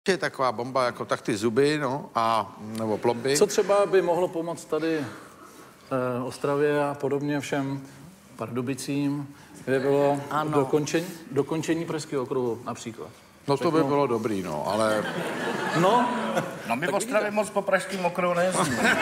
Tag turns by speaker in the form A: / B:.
A: Je taková bomba, jako tak ty zuby, no, a nebo plomby.
B: Co třeba by mohlo pomoct tady Ostravě a podobně všem Pardubicím, kde bylo dokončení Pražského okruhu například?
A: No to by bylo dobrý, no, ale...
B: No,
C: my v Ostravě moc po Pražském okruhu nejezdíme.